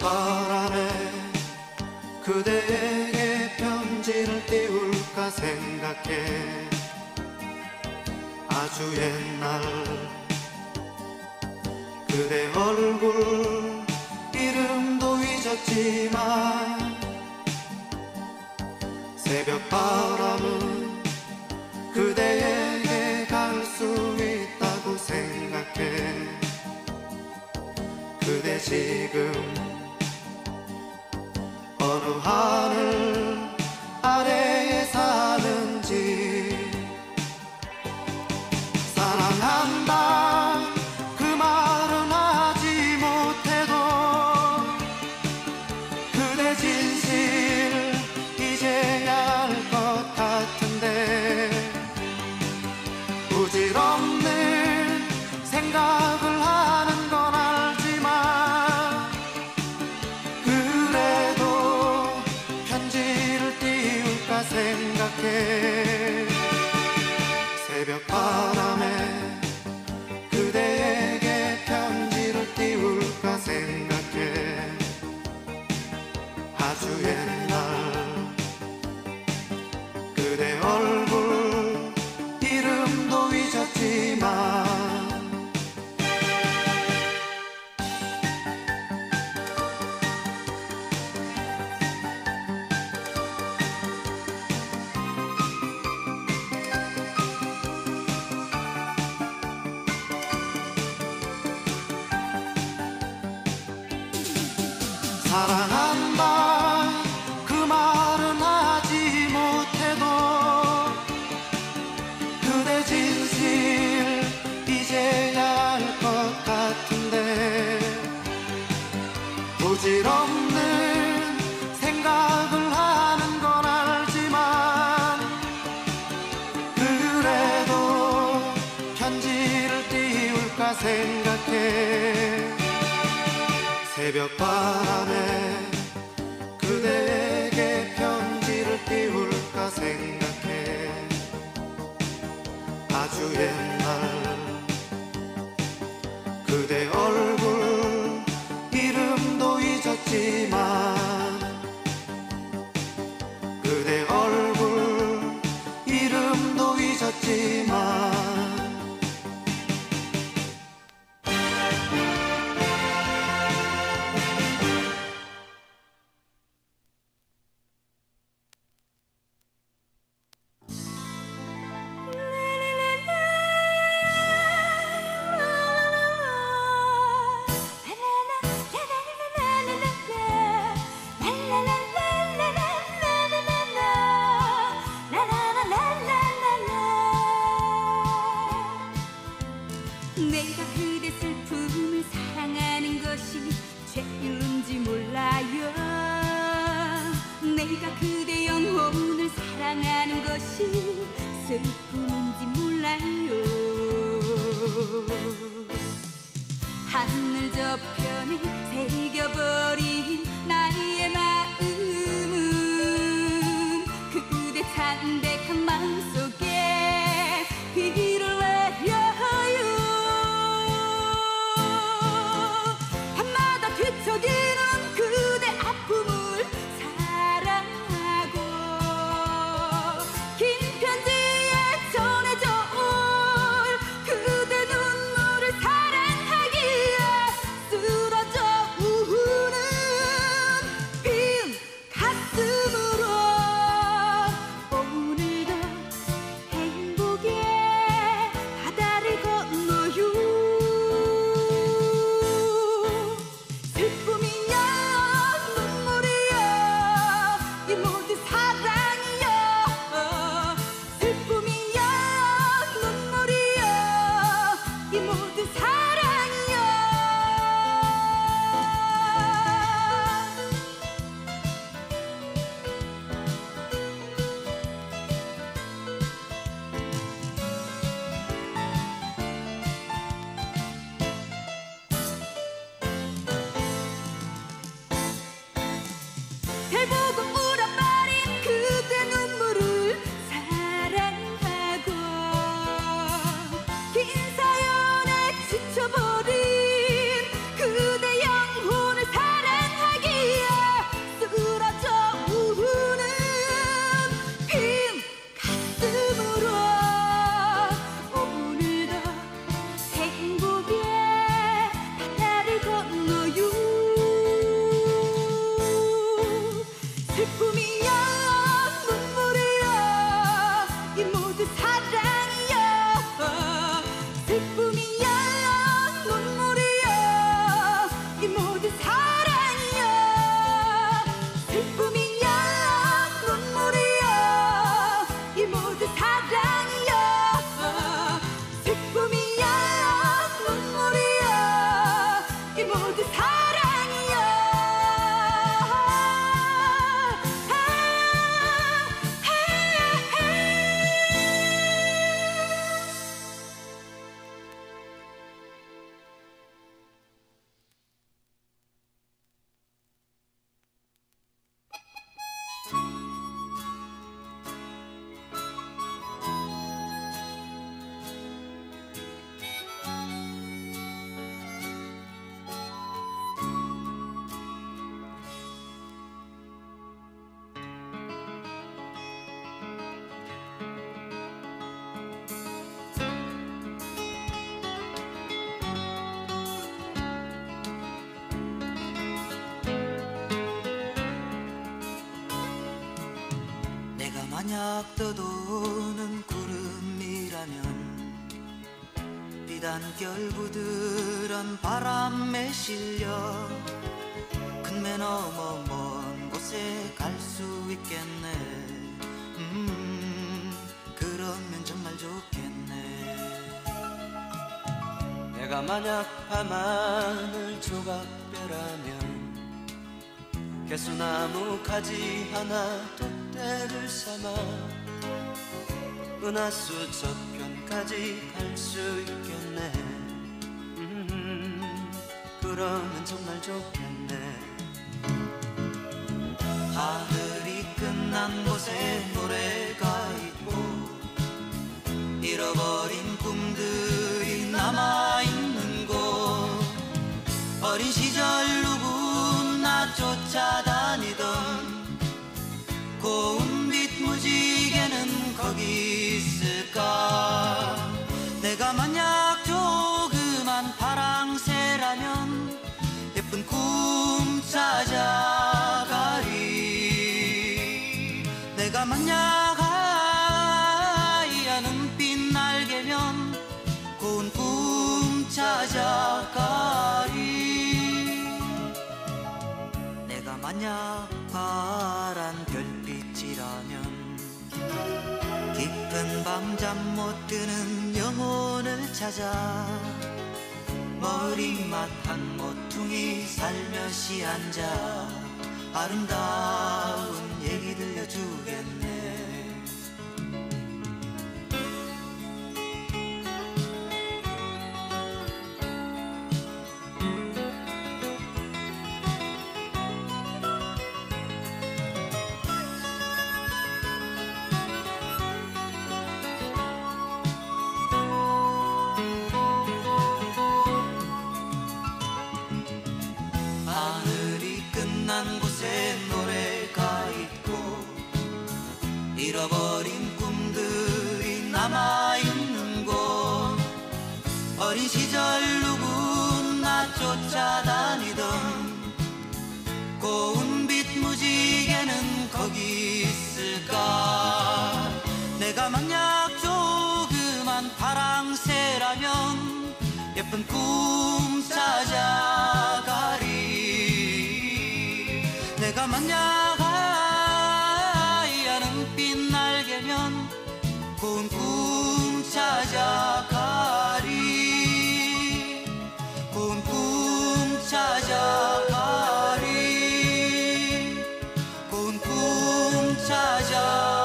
새벽바람에 그대에게 편지를 띄울까 생각해. 아주 옛날 그대 얼굴 이름도 잊었지만 새벽바람은 그대에게 갈 수 있다고 생각해. 그대 지금 어느 하늘 아래에 사는지. 사랑한다 그 말은 하지 못해도 그대 진실 이제야 알 것 같은데. 부질없는 생각을 하는 건 알지만 그래도 편지를 띄울까 생각해. 새벽바람에 그대에게 편지를 띄울까 생각해. 아주 옛날 그대 얼굴 이름도 잊었지만 사랑한다 그 말은 하지 못해도 그대 진실 이제야 알 것 같은데. 부질없는 생각을 하는 건 알지만 그래도 편지를 띄울까 생각해. 새벽바람에 그대에게 편지를 띄울까 생각해. 아주 옛날 그대 얼굴 이름도 잊었지만 그대 얼굴 이름도 잊었지만 내가 그대 슬픔을 사랑하는 것이 죄인지 몰라요. 내가 그대 영혼을 사랑하는 것이 슬픔인지 몰라요. 하늘 저편에 새겨버린 나의 마음은 그대 담백한 마음속에 비를 내려요. 밤마다 뒤척이는 그대 아픔을 사랑하고 긴 편지에 전해져올 그대 눈물을 사랑하기에 쓰러져 우는 비 만약 떠도는 구름이라면 비단결 부드런 바람에 실려 큰매 넘어 먼 곳에 갈 수 있겠네. 그러면 정말 좋겠네. 내가 만약 밤하늘 조각별하면 개수나무 가지 하나 돛대를 삼아 은하수 저편까지 갈 수 있겠네. 그러면 정말 좋겠네. 하늘이 끝난 곳에 노래가 있고 잃어버린 꿈들이 남아있는 곳, 어린 시절 누구나 쫓아다니던 고운빛 무지개는 거기 있을까. 내가 만약 조그만 파랑새라면 예쁜 꿈 찾아가리. 내가 만약 하얀 은빛 날개면 고운 꿈 찾아가리. 내가 만약 파란 별빛이라면 깊은 밤 잠 못 드는 영혼을 찾아 머리맡 한 모퉁이 살며시 앉아 아름다운 얘기 들려주겠네. 끝난 곳에 노래가 있고 잃어버린 꿈들이 남아있는 곳, 어린 시절 누구나 쫓아다니던 고운빛 무지개는 거기 있을까. 내가 만약 조그만 파랑새라면 예쁜 꿈 찾아가리. 내가 만약 하얀 은빛 날개면 고운 꿈 찾아가리. 고운 꿈 찾아가리. 고운 꿈 찾아가리.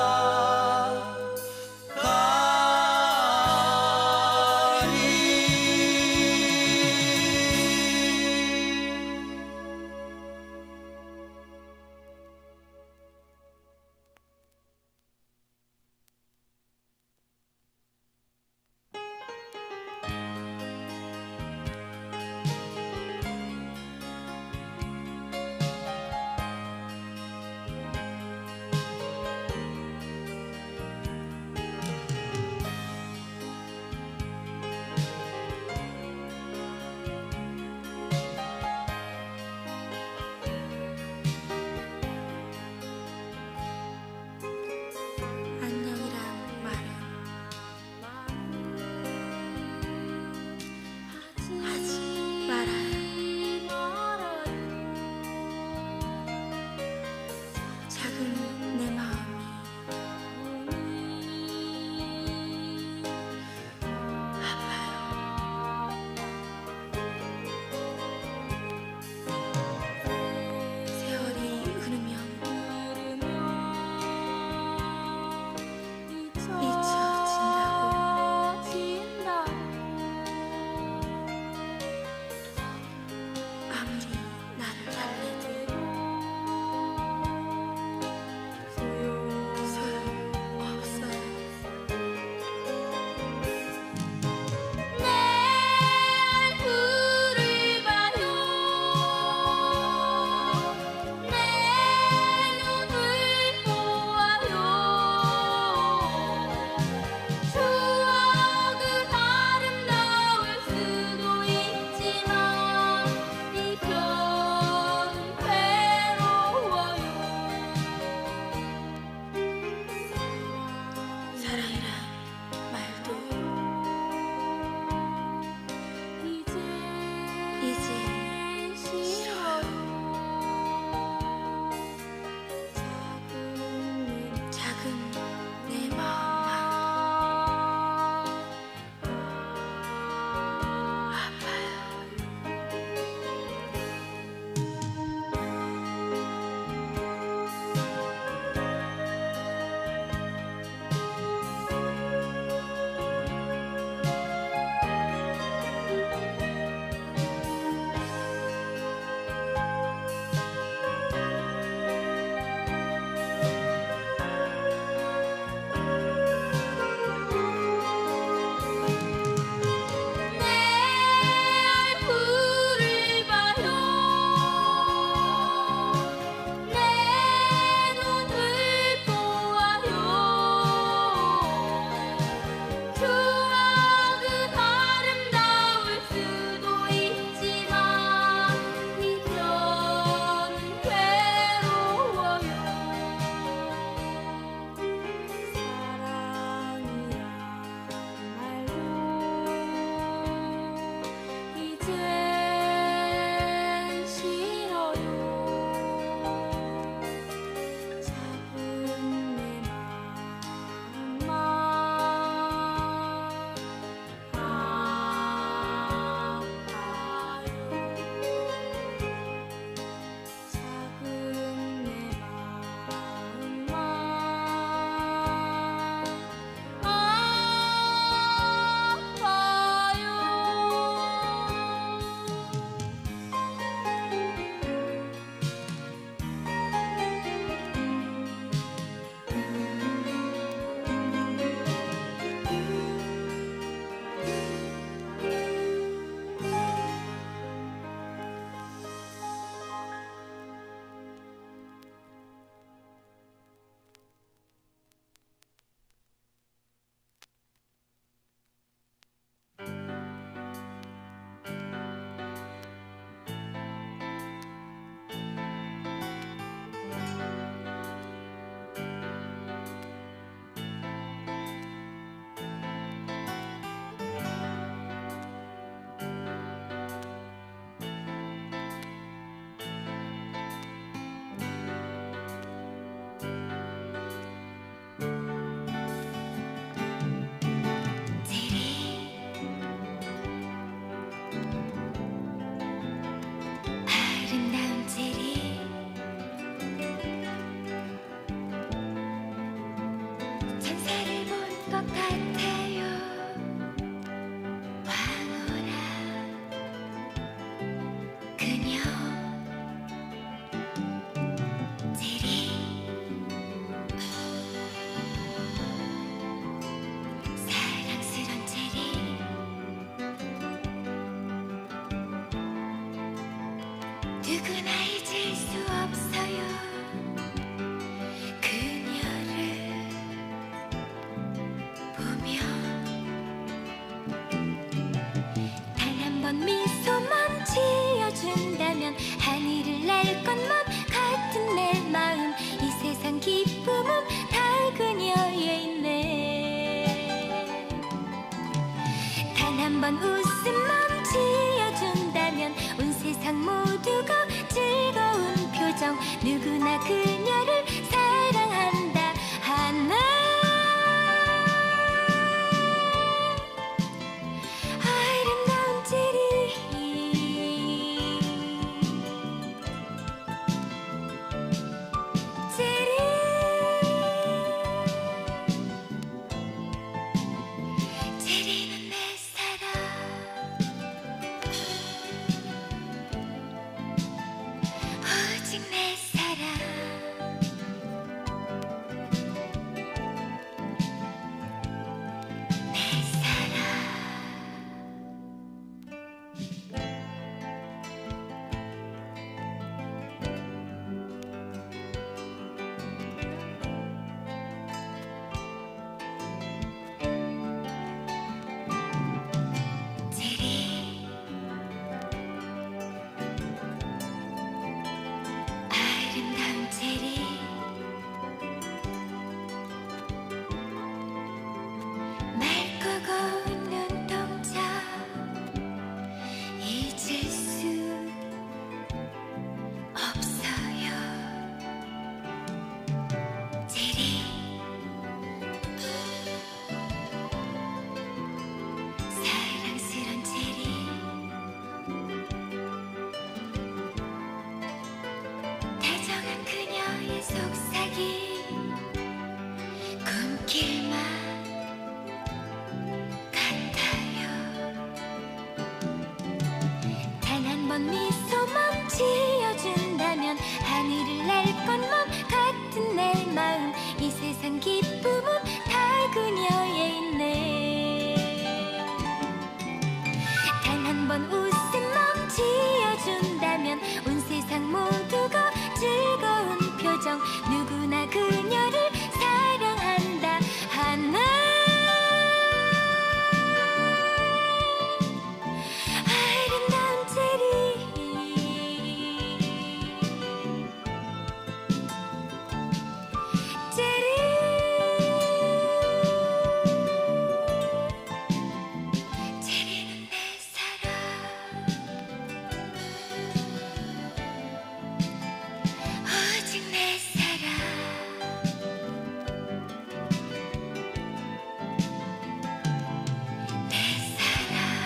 누구나 잊을 수 없어요. 그녀를 보며 단 한 번 미소만 지어준다면 하늘을 날 것만 같은 내 마음. 이 세상 기쁨은 다 그녀에 있네. 단 한 번 웃음만 지어준다면 온 세상 모두가 즐거운 표정. 누구나 그녀를 사랑한다 하나. 아름다운 체리, 체리, 체리는 내 사랑. 오직 내 사랑. 내 사랑. 체리, 아름다운 체리. 맑고 고운 눈동자 잊을 수 없어요. 체리, 사랑스런 체리. 다정한 그녀의 속삭임 꿈길만 같아요. 단 한 번 미소만 지어준다면 하늘을 날 것만 같은 내 마음. 이 세상 기쁨은 다 그녀에 있네. 단 한 번 웃음만 지어준다면 온 세상 모두가 즐거운 표정. 누구나 그녀를 사랑한다 하나. 아름다운 체리, 체리, 체리는 내 사랑. 오직 내 사랑. 내 사랑.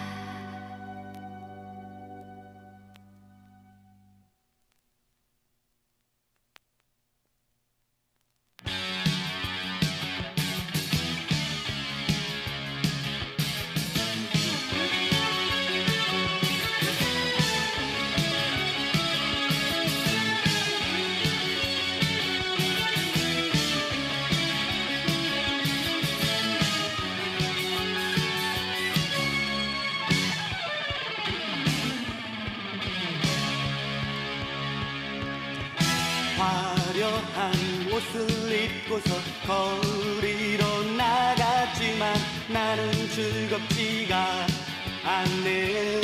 화려한 옷을 입고서 거리로 나갔지만 나는 즐겁지가 않네.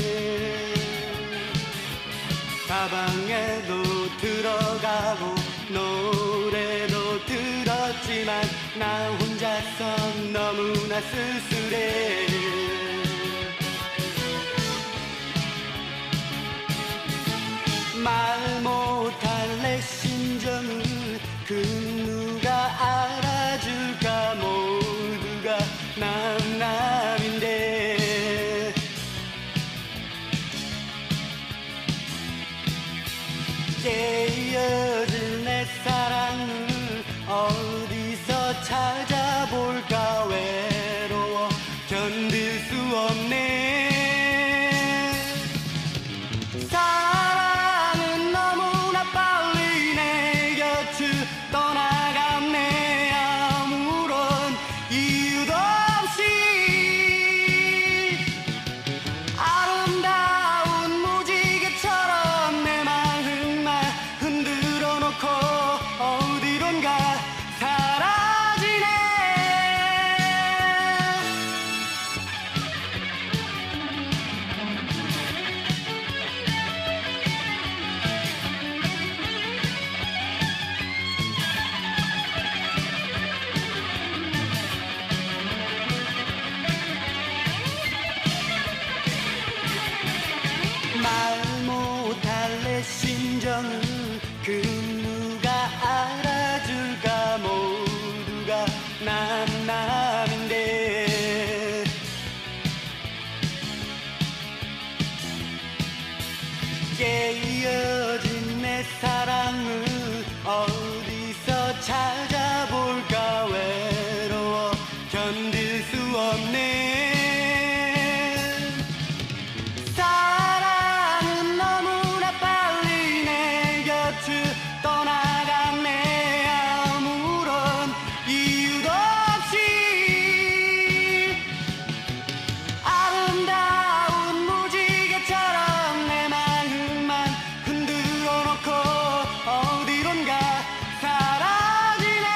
가방에도 들어가고 노래도 들었지만 나 혼자서 너무나 쓸쓸해. 말 못할 내 심정을 그 누가 알아줄까. 모두가 남남인데 깨어질 내 사랑을 어디서 찾아볼까. 외로워 견딜 수 없네. 사랑은 너무나 빨리 내 곁을 떠나갔네. 아무런 이유도 없이 아름다운 무지개처럼 내 맘 못할 내 심정을 그 누가 알아줄까. 모두가 남인데 깨어진 내 사랑을 어디서 찾아볼까. 외로워 견딜 수 없네. 사랑은 너무나 빨리 내 곁을 떠나갔네. 아무런 이유도 없이 아름다운 무지개처럼 내 마음만 흔들어 놓고 어디론가 사라지네.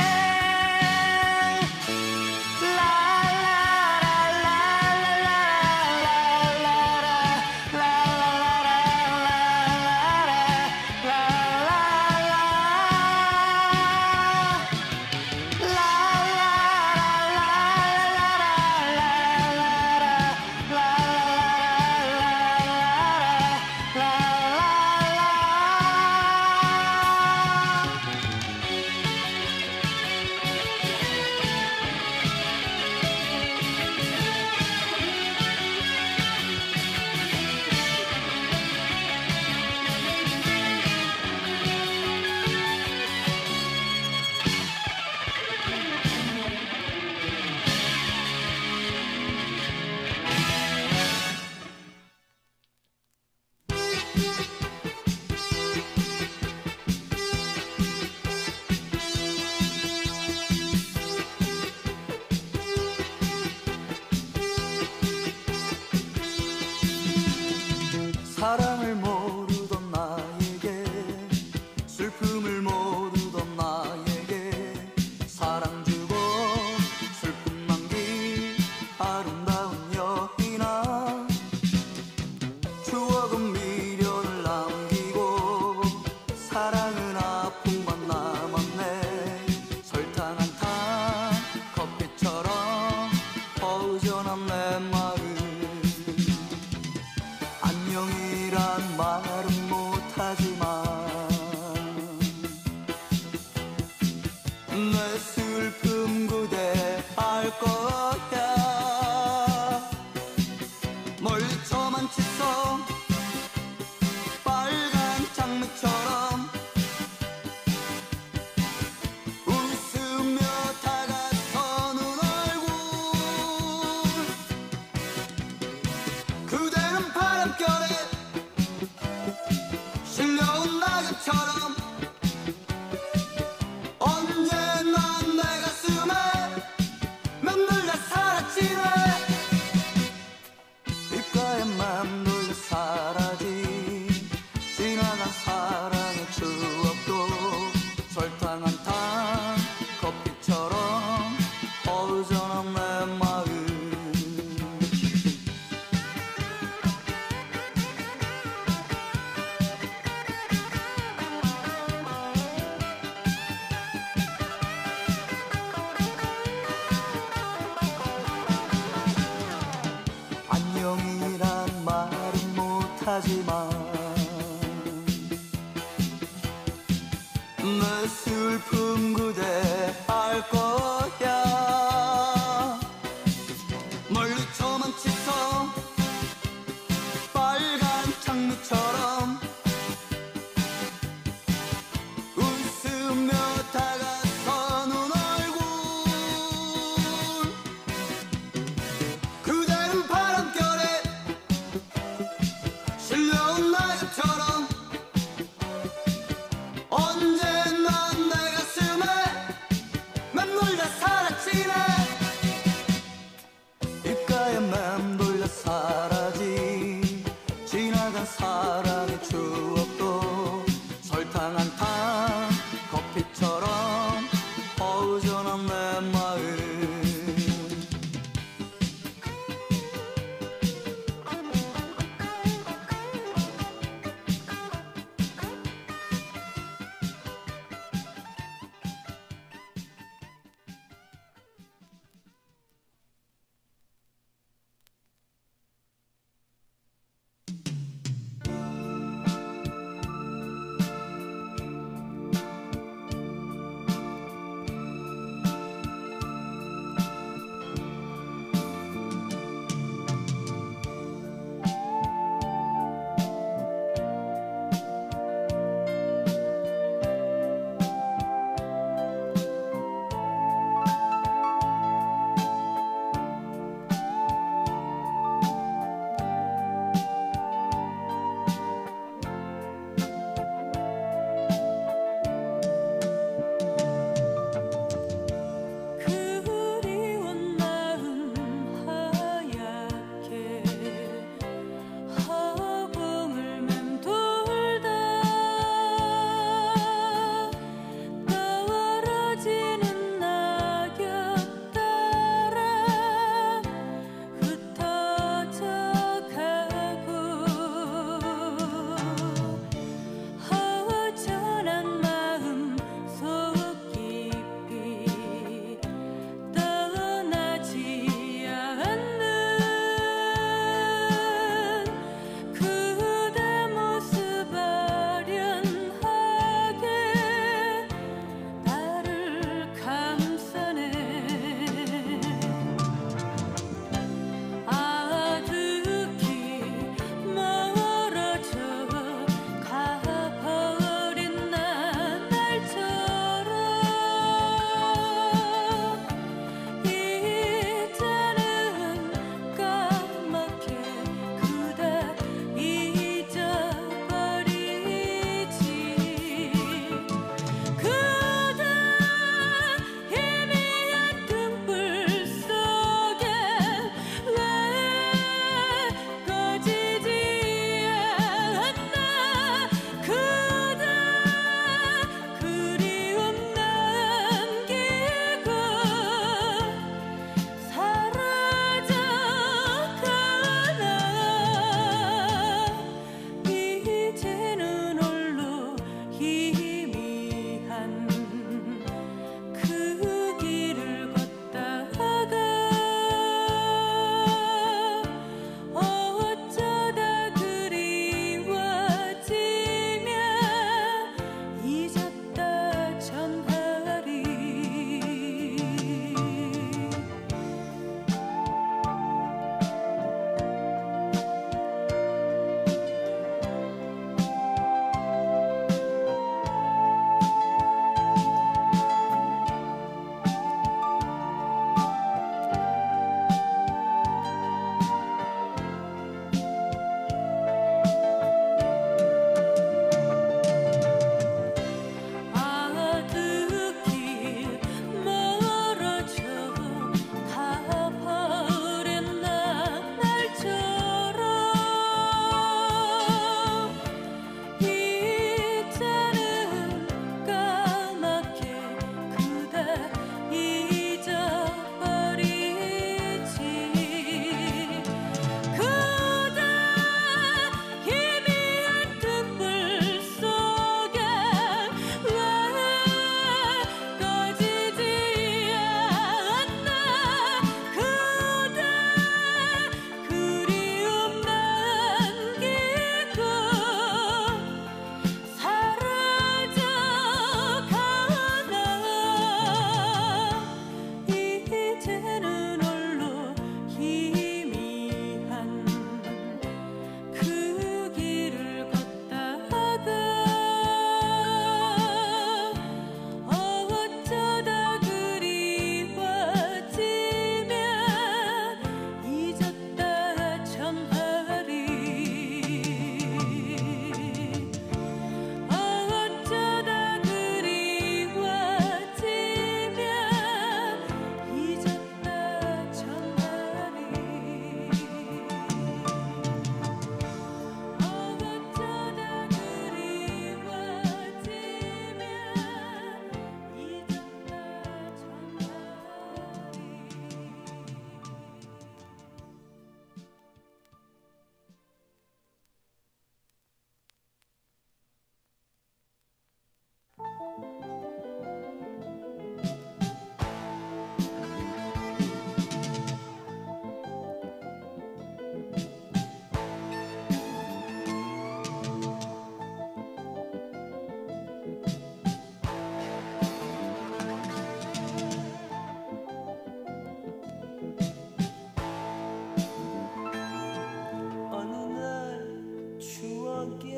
사랑을 모르던 나에게 슬픔을 모르던 나에게 사랑 주고 슬픔 남긴 아름다운 여인아. 추억은 미련을 남기고 사랑은 아픔만 남았네. 설탕 한 탄 커피처럼 허전한 내 마음. 안녕이란 말은 못하지만 내 슬픔 그대 알 거야. 멀리 저만 치서 빨간 장미처럼 웃으며 다가서는 얼굴. 그대는 바람결에 실려온 낙엽처럼 언제나 내 가슴에 맴돌다 사라지네. 귓가에 맴돌다 사라진 지나간 사랑의 추억도 설탕 한 탄 커피처럼 허전한 내 마음. 안녕이란 말은 못하지만 내 슬픔 그대 알 거야. 멀리 저만 치서 빨간 장미처럼 웃으며 다가서는 얼굴. 그대는 바람결에 실려온 낙엽처럼 언제나 내 가슴에 맴돌다 사라지네. 입가에 맴돌다 사라진 지나간 사랑의 추억도 설탕 한 탄 커피처럼 허전한 내 마음.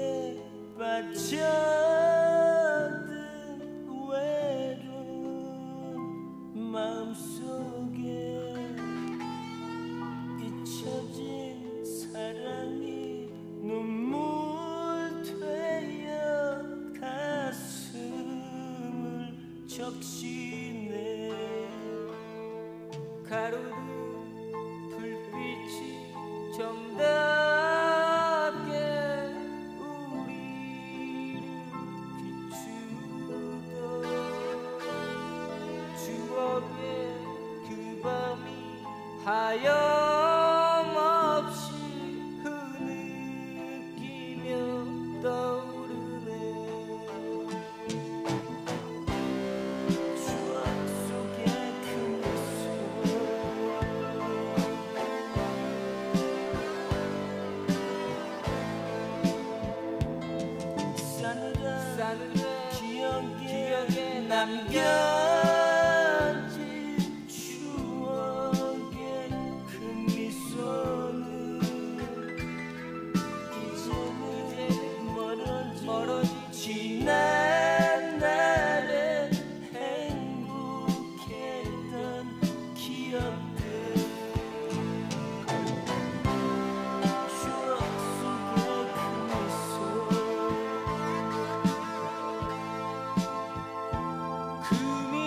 빠져든 외로운 마음속에 잊혀진 사랑이 눈물 되어 가슴을 적시네. 가로등 불빛이 정답게 우리를 비추던 추억의 그 밤이 하염없이 흐느끼며 떠오르네. 추억 속의 그 모습 싸늘한 기억에 남겨진 추억의 그 미소는 이제는 멀어진 지난 날의 행복했던 기억들. 추억 속의 그 미소 그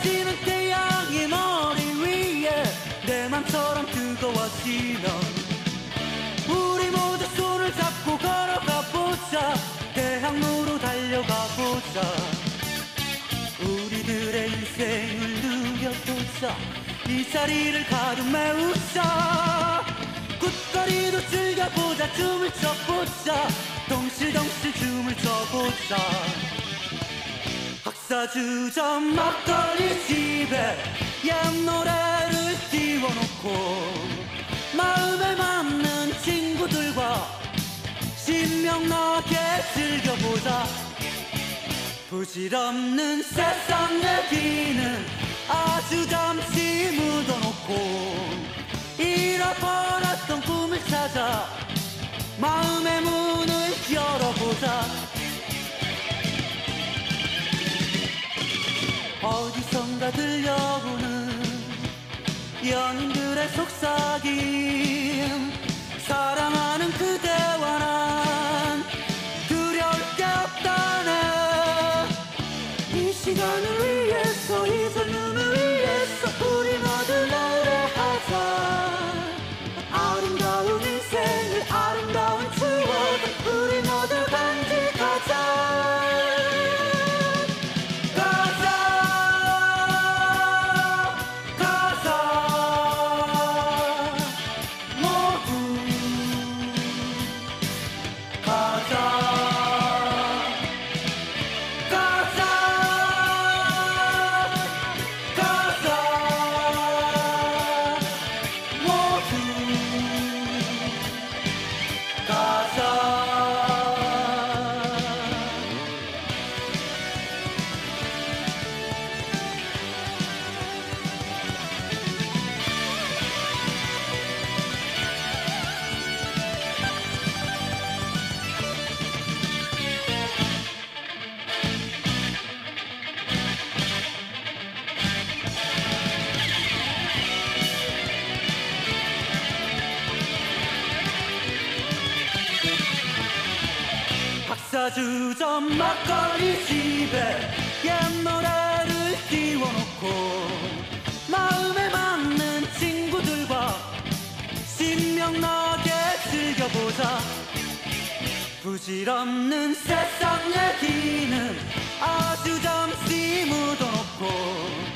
쏟아지는 태양이 머리 위에 내 맘처럼 뜨거워지면 우리 모두 손을 잡고 걸어가 보자. 대학로로 달려가 보자. 우리들의 인생을 누려보자. 이 자리를 가득 메우자. 굿거리도 즐겨보자. 춤을 춰보자. 덩실덩실 춤을 춰보자. 학사주점 막걸리 집에 옛 노래를 띄워놓고 마음에 맞는 친구들과 신명나게 즐겨보자. 부질없는 세상 얘기는 아주 잠시 묻어놓고 잃어버렸던 꿈을 찾아 마음의 문을 열어보자. 어디선가 들려오는 연인들의 속삭임. 사랑하는 그대와 난 두려울 게 없다네. 이 시간을 위해서 이 젊음을 위해서 우리 모두 노래하자. 아름다운 인생을 아름다운 추억을 우리 모두 간직하자. 학사주점 막걸리 집에 옛 노래를 띄워놓고 마음에 맞는 친구들과 신명나게 즐겨보자. 부질없는 세상 얘기는 아주 잠시 묻어놓고